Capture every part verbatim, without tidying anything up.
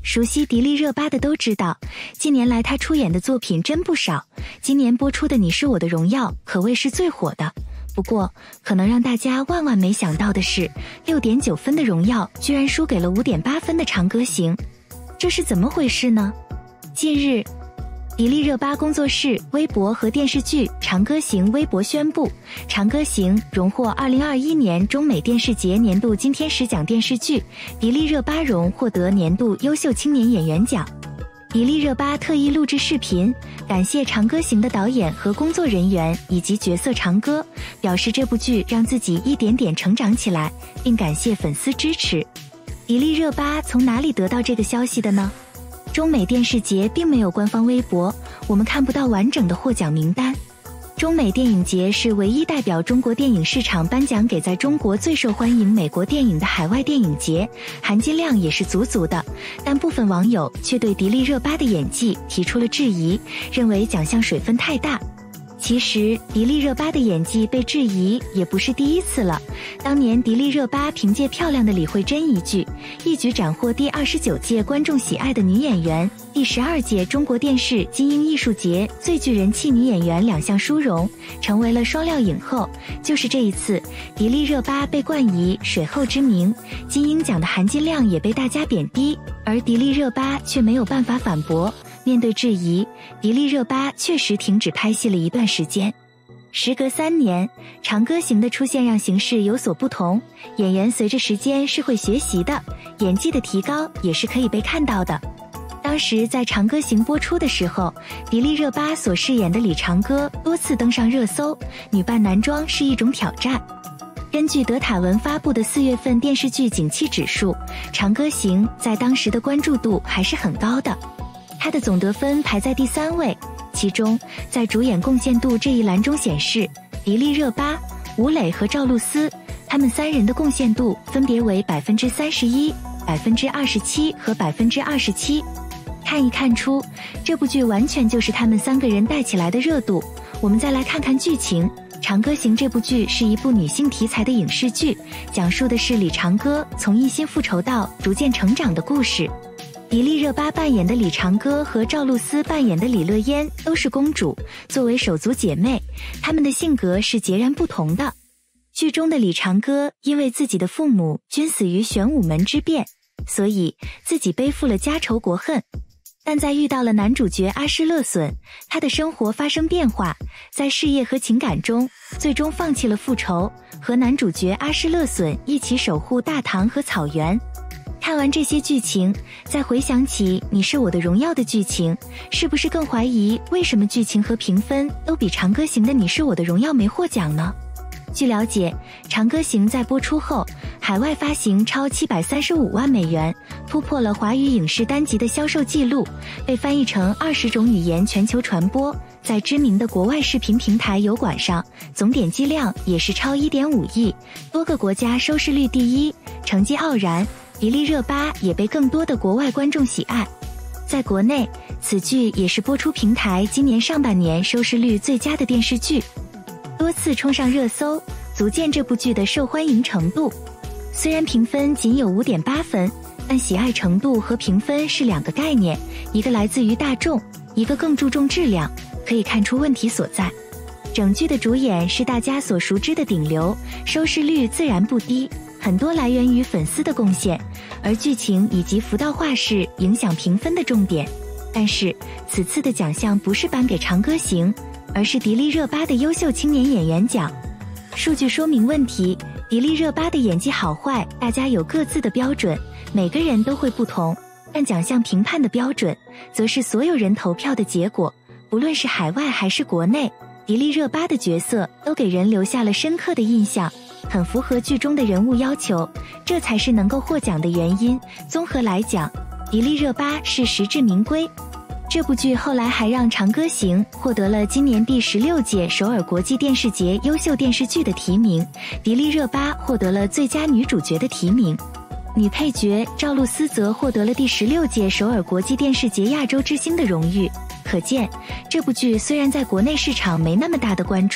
熟悉迪丽热巴的都知道，近年来她出演的作品真不少。今年播出的《你是我的荣耀》可谓是最火的。不过，可能让大家万万没想到的是， 六点九分的《荣耀》居然输给了五点八分的《长歌行》，这是怎么回事呢？近日，迪丽热巴工作室微博和电视剧《长歌行》微博宣布，《长歌行》荣获二零二一年中美电视节年度金天使奖电视剧，迪丽热巴荣获得年度优秀青年演员奖。迪丽热巴特意录制视频，感谢《长歌行》的导演和工作人员以及角色长歌，表示这部剧让自己一点点成长起来，并感谢粉丝支持。迪丽热巴从哪里得到这个消息的呢？中美电视节并没有官方微博，我们看不到完整的获奖名单。中美电影节是唯一代表中国电影市场颁奖给在中国最受欢迎美国电影的海外电影节，含金量也是足足的，但部分网友却对迪丽热巴的演技提出了质疑，认为奖项水分太大。其实迪丽热巴的演技被质疑也不是第一次了，当年迪丽热巴凭借漂亮的李慧珍一句，一举斩获第二十九届观众喜爱的女演员、第十二届中国电视金鹰艺术节最具人气女演员两项殊荣，成为了双料影后。就是这一次，迪丽热巴被冠以水后之名，金鹰奖的含金量也被大家贬低，而迪丽热巴却没有办法反驳。面对质疑，迪丽热巴确实停止拍戏了一段时间。时隔三年，长歌行的出现让形势有所不同，演员随着时间是会学习的，演技的提高也是可以被看到的。当时在长歌行播出的时候，迪丽热巴所饰演的李长歌多次登上热搜，女扮男装是一种挑战。根据德塔文发布的四月份电视剧景气指数，长歌行在当时的关注度还是很高的，它的总得分排在第三位，其中在主演贡献度这一栏中显示，迪丽热巴、吴磊和赵露思他们三人的贡献度分别为百分之三十一、百分之二十七和百分之二十七。看一看出，这部剧完全就是他们三个人带起来的热度。我们再来看看剧情。《长歌行》这部剧是一部女性题材的影视剧，讲述的是李长歌从一心复仇到逐渐成长的故事。迪丽热巴扮演的李长歌和赵露思扮演的李乐嫣都是公主，作为手足姐妹，她们的性格是截然不同的。剧中的李长歌因为自己的父母均死于玄武门之变，所以自己背负了家仇国恨。但在遇到了男主角阿诗勒隼，他的生活发生变化，在事业和情感中最终放弃了复仇，和男主角阿诗勒隼一起守护大唐和草原。看完这些剧情，再回想起《你是我的荣耀》的剧情，是不是更怀疑为什么剧情和评分都比《长歌行》的《你是我的荣耀》没获奖呢？据了解，《长歌行》在播出后，海外发行超七百三十五万美元，突破了华语影视单集的销售记录，被翻译成二十种语言全球传播，在知名的国外视频平台油管上，总点击量也是超 一点五亿，多个国家收视率第一，成绩傲然。迪丽热巴也被更多的国外观众喜爱。在国内，此剧也是播出平台今年上半年收视率最佳的电视剧，多次冲上热搜，足见这部剧的受欢迎程度。虽然评分仅有 五点八分，但喜爱程度和评分是两个概念，一个来自于大众，一个更注重质量，可以看出问题所在。整剧的主演是大家所熟知的顶流，收视率自然不低，很多来源于粉丝的贡献，而剧情以及服道化是影响评分的重点。但是此次的奖项不是颁给长歌行，而是迪丽热巴的优秀青年演员奖。数据说明问题，迪丽热巴的演技好坏大家有各自的标准，每个人都会不同，但奖项评判的标准则是所有人投票的结果，不论是海外还是国内，迪丽热巴的角色都给人留下了深刻的印象，很符合剧中的人物要求，这才是能够获奖的原因。综合来讲，迪丽热巴是实至名归。这部剧后来还让《长歌行》获得了今年第十六届首尔国际电视节优秀电视剧的提名，迪丽热巴获得了最佳女主角的提名，女配角赵露思则获得了第十六届首尔国际电视节亚洲之星的荣誉。可见，这部剧虽然在国内市场没那么大的关注，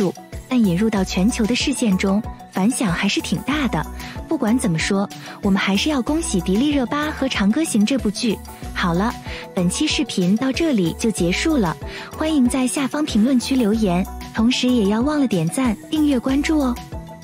但引入到全球的视线中，反响还是挺大的。不管怎么说，我们还是要恭喜迪丽热巴和《长歌行》这部剧。好了，本期视频到这里就结束了，欢迎在下方评论区留言，同时也要忘了点赞、订阅、关注哦。